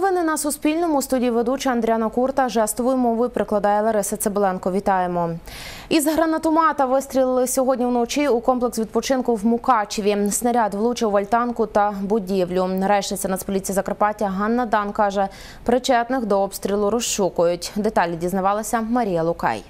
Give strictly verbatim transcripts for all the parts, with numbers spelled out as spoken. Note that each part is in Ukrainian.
Новини на Суспільному. У студії ведуча Андріана Курта. Жестовою мовою прикладає Лариса Цибуленко. Вітаємо. Із гранатомета вистрілили сьогодні вночі у комплекс відпочинку в Мукачеві. Снаряд влучив в альтанку та будівлю. Речниця Нацполіції Закарпаття Ганна Дан каже, причетних до обстрілу розшукують. Деталі дізнавалася Марія Лукай.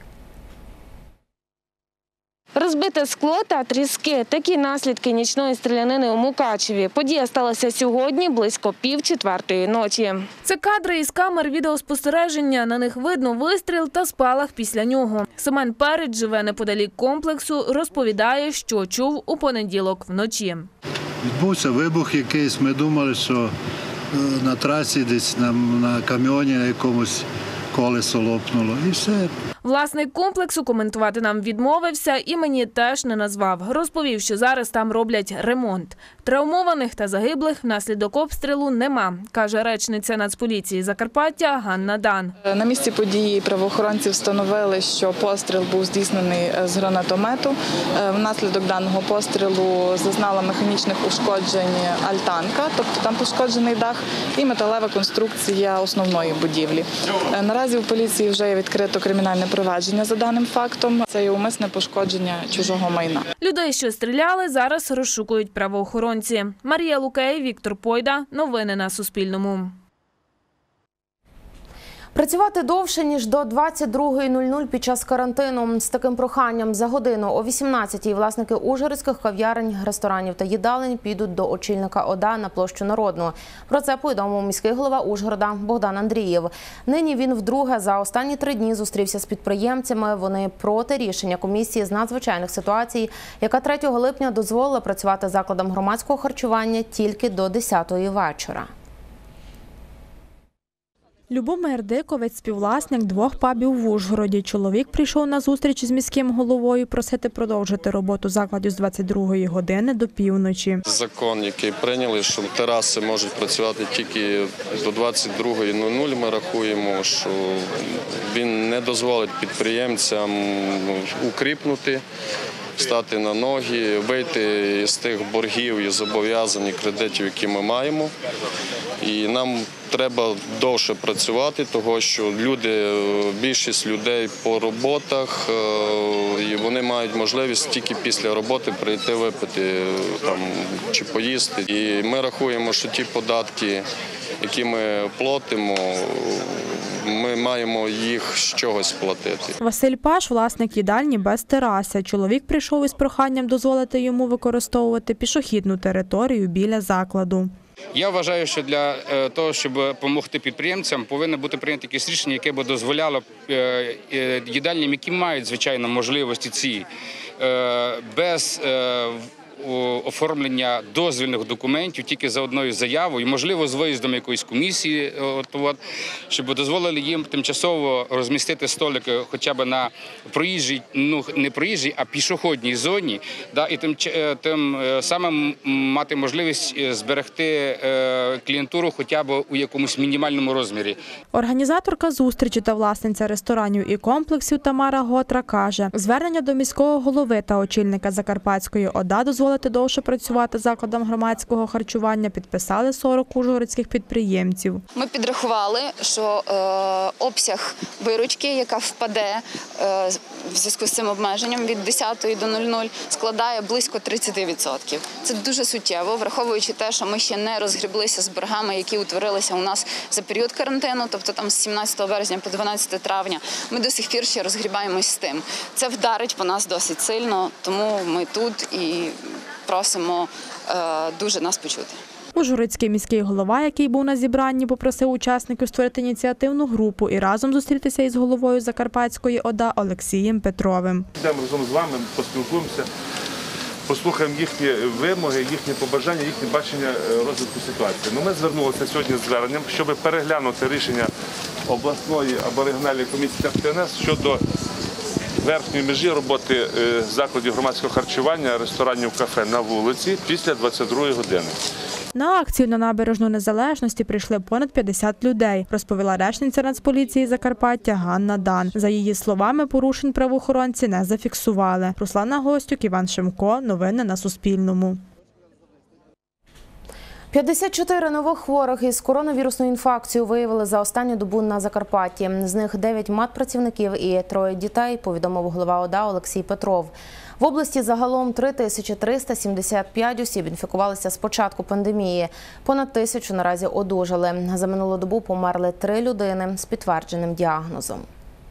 Розбите скло та тріски – такі наслідки нічної стрілянини у Мукачеві. Подія сталася сьогодні близько пів четвертої ночі. Це кадри із камер відеоспостереження. На них видно вистріл та спалах після нього. Семен Перець живе неподалік комплексу, розповідає, що чув у понеділок вночі. Відбувся вибух якийсь, ми думали, що на трасі десь на, на камйоні на якомусь колесо лопнуло і все. Власник комплексу коментувати нам відмовився, імені теж не назвав. Розповів, що зараз там роблять ремонт. Травмованих та загиблих внаслідок обстрілу нема, каже речниця Нацполіції Закарпаття Ганна Дан. На місці події правоохоронці встановили, що постріл був здійснений з гранатомету. Внаслідок даного пострілу зазнала механічних ушкоджень альтанка, тобто там пошкоджений дах, і металева конструкція основної будівлі. Наразі у поліції вже є відкрито кримінальне провадження за даним фактом. Це є умисне пошкодження чужого майна. Людей, що стріляли, зараз розшукують правоохоронці. Марія Лукай, Віктор Пойда. Новини на Суспільному. Працювати довше, ніж до двадцять другої нуль нуль під час карантину. З таким проханням за годину о вісімнадцятій власники ужгородських кав'ярень, ресторанів та їдалень підуть до очільника ОДА на площу Народну. Про це повідомив міський голова Ужгорода Богдан Андрієв. Нині він вдруге за останні три дні зустрівся з підприємцями. Вони проти рішення комісії з надзвичайних ситуацій, яка третього липня дозволила працювати закладам громадського харчування тільки до десятої вечора. Любомир Диковець – співвласник двох пабів в Ужгороді. Чоловік прийшов на зустріч з міським головою просити продовжити роботу закладів з двадцять другої години до півночі. Закон, який прийняли, що тераси можуть працювати тільки до двадцять другої нуль нуль, ми рахуємо, що він не дозволить підприємцям укріпнути, стати на ноги, вийти з тих боргів і зобов'язань кредитів, які ми маємо. І нам треба довше працювати, тому що люди, більшість людей по роботах, і вони мають можливість тільки після роботи прийти випити там, чи поїсти. І ми рахуємо, що ті податки, які ми платимо, ми маємо їх з чогось платити. Василь Паш – власник їдальні без тераси. Чоловік прийшов із проханням дозволити йому використовувати пішохідну територію біля закладу. Я вважаю, що для того, щоб допомогти підприємцям, повинно бути прийнято якесь рішення, яке б дозволяло їдальням, які мають, звичайно, можливості ці, без оформлення дозвільних документів тільки за одною заявою, можливо, з виїздом якоїсь комісії, щоб дозволили їм тимчасово розмістити столики хоча б на проїжджій, ну не проїжджій, а пішохідній зоні, да, і тим, тим самим мати можливість зберегти клієнтуру хоча б у якомусь мінімальному розмірі. Організаторка зустрічі та власниця ресторанів і комплексів Тамара Готра каже, звернення до міського голови та очільника Закарпатської ОДА дозволити довше працювати закладам громадського харчування підписали сорок ужгородських підприємців. Ми підрахували, що е, обсяг виручки, яка впаде е, в зв'язку з цим обмеженням від десятої до нуль нуль, складає близько тридцять відсотків. Це дуже суттєво, враховуючи те, що ми ще не розгріблися з боргами, які утворилися у нас за період карантину, тобто там з сімнадцятого березня по дванадцяте травня. Ми до сих пір ще розгрібаємось з тим. Це вдарить по нас досить сильно, тому ми тут і просимо е, дуже нас почути. Ужгородський міський голова, який був на зібранні, попросив учасників створити ініціативну групу і разом зустрітися із головою Закарпатської ОДА Олексієм Петровим. Йдемо разом з вами, поспілкуємося, послухаємо їхні вимоги, їхні побажання, їхнє бачення розвитку ситуації. Ну, ми звернулися сьогодні з зверненням, щоб переглянути рішення обласної або регіональної комісії Т Н С щодо верхньої межі роботи закладів громадського харчування, ресторанів, кафе на вулиці після двадцять другої години. На акцію на набережну Незалежності прийшли понад п'ятдесят людей, розповіла речниця Нацполіції Закарпаття Ганна Дан. За її словами, порушень правоохоронці не зафіксували. Руслана Гостюк, Іван Шимко. Новини на Суспільному. п'ятдесят чотири нових хворих із коронавірусною інфекцією виявили за останню добу на Закарпатті. З них дев'ять медпрацівників і троє дітей, повідомив голова ОДА Олексій Петров. В області загалом три тисячі триста сімдесят п'ять осіб інфікувалися з початку пандемії. Понад тисячу наразі одужали. За минулу добу померли три людини з підтвердженим діагнозом.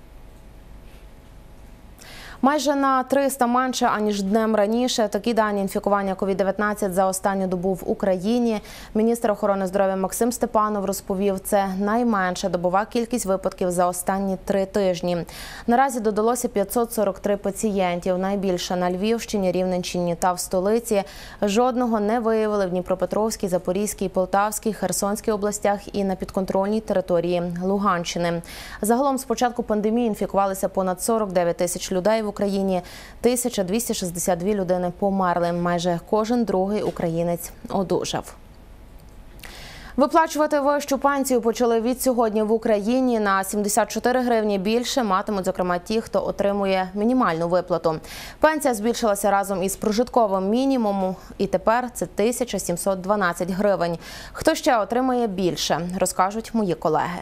Майже на триста менше, аніж днем раніше. Такі дані інфікування ковід дев'ятнадцять за останню добу в Україні. Міністр охорони здоров'я Максим Степанов розповів, це найменша добова кількість випадків за останні три тижні. Наразі додалося п'ятсот сорок три пацієнтів. Найбільше на Львівщині, Рівненщині та в столиці. Жодного не виявили в Дніпропетровській, Запорізькій, Полтавській, Херсонській областях і на підконтрольній території Луганщини. Загалом з початку пандемії інфікувалися понад сорок дев'ять тисяч людей в Україні, тисяча двісті шістдесят дві людини померли. Майже кожен другий українець одужав. Виплачувати вищу пенсію почали від сьогодні в Україні. На сімдесят чотири гривні більше матимуть, зокрема, ті, хто отримує мінімальну виплату. Пенсія збільшилася разом із прожитковим мінімумом, і тепер це тисяча сімсот дванадцять гривень. Хто ще отримає більше, розкажуть мої колеги.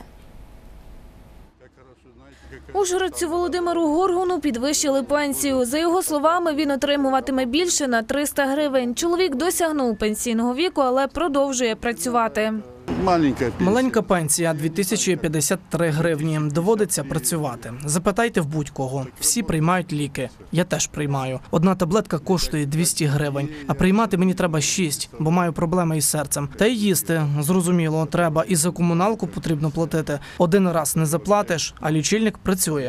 Ужгородцю Володимиру Горгуну підвищили пенсію. За його словами, він отримуватиме більше на триста гривень. Чоловік досягнув пенсійного віку, але продовжує працювати. Маленька пенсія. Маленька пенсія – дві тисячі п'ятдесят три гривні. Доводиться працювати. Запитайте в будь-кого. Всі приймають ліки. Я теж приймаю. Одна таблетка коштує двісті гривень, а приймати мені треба шість, бо маю проблеми із серцем. Та й їсти, зрозуміло, треба. І за комуналку потрібно платити. Один раз не заплатиш, а лічильник працює.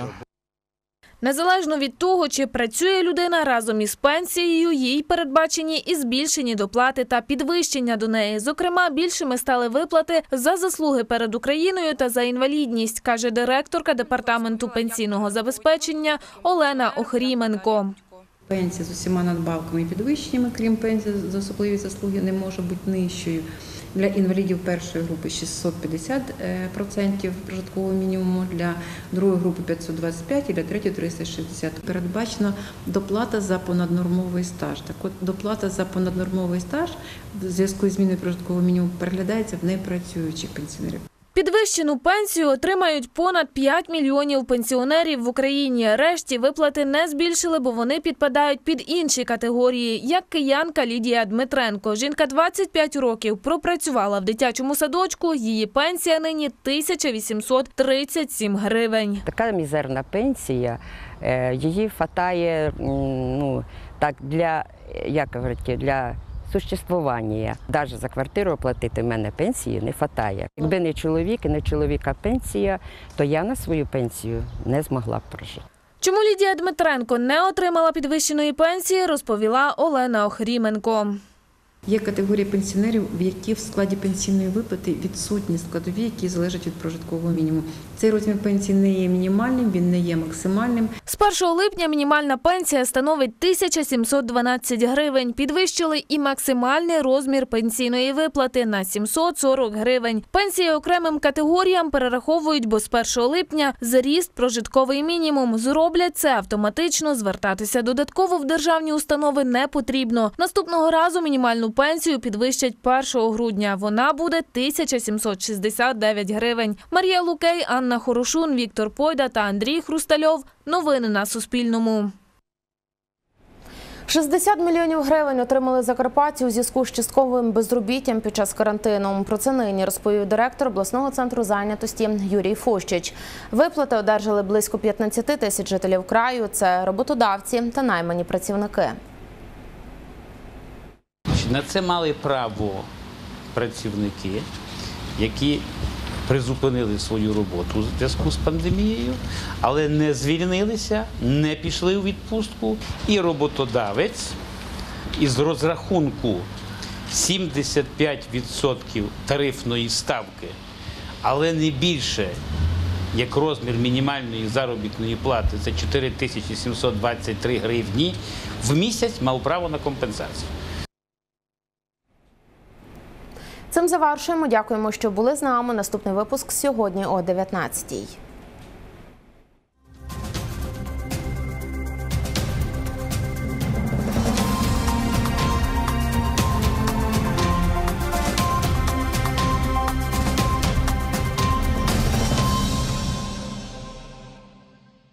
Незалежно від того, чи працює людина, разом із пенсією, їй передбачені і збільшені доплати та підвищення до неї. Зокрема, більшими стали виплати за заслуги перед Україною та за інвалідність, каже директорка департаменту пенсійного забезпечення Олена Охріменко. Пенсія з усіма надбавками і підвищеннями, крім пенсії за особливі заслуги, не може бути нижчою. Для інвалідів першої групи шістсот п'ятдесят відсотків прожиткового мінімуму, для другої групи п'ятсот двадцять п'ять і для третьої триста шістдесят. Передбачена доплата за понаднормовий стаж. Так от, доплата за понаднормовий стаж в зв'язку з зміною прожиткового мінімуму переглядається в непрацюючих пенсіонерів. Підвищену пенсію отримають понад п'ять мільйонів пенсіонерів в Україні. Решті виплати не збільшили, бо вони підпадають під інші категорії, як киянка Лідія Дмитренко. Жінка двадцять п'ять років пропрацювала в дитячому садочку, її пенсія нині тисяча вісімсот тридцять сім гривень. Така мізерна пенсія, її хватає, ну, так, для, як говорити, для существування. Навіть за квартиру платити в мене пенсії не вистачає. Якби не чоловік і не чоловіка пенсія, то я на свою пенсію не змогла б прожити. Чому Лідія Дмитренко не отримала підвищеної пенсії, розповіла Олена Охріменко. Є категорія пенсіонерів, в які в складі пенсійної виплати відсутні складові, які залежать від прожиткового мінімуму. Цей розмір пенсії не є мінімальним, він не є максимальним. З першого липня мінімальна пенсія становить тисяча сімсот дванадцять гривень. Підвищили і максимальний розмір пенсійної виплати на сімсот сорок гривень. Пенсії окремим категоріям перераховують, бо з першого липня зріст прожитковий мінімум. Зроблять це автоматично, звертатися додатково в державні установи не потрібно. Наступного разу мінімальну пенсію підвищать першого грудня. Вона буде тисяча сімсот шістдесят дев'ять гривень. Марія Лукей, Анна Хорошун, Віктор Пойда та Андрій Хрустальов. Новини на Суспільному. шістдесят мільйонів гривень отримали закарпатці у зв'язку з частковим безробіттям під час карантину. Про це нині розповів директор обласного центру зайнятості Юрій Фущич. Виплати одержали близько п'ятнадцять тисяч жителів краю. Це роботодавці та наймані працівники. На це мали право працівники, які призупинили свою роботу у зв'язку з пандемією, але не звільнилися, не пішли у відпустку. І роботодавець із розрахунку сімдесят п'ять відсотків тарифної ставки, але не більше, як розмір мінімальної заробітної плати, це чотири тисячі сімсот двадцять три гривні, в місяць мав право на компенсацію. Цим завершуємо. Дякуємо, що були з нами. Наступний випуск сьогодні о дев'ятнадцятій.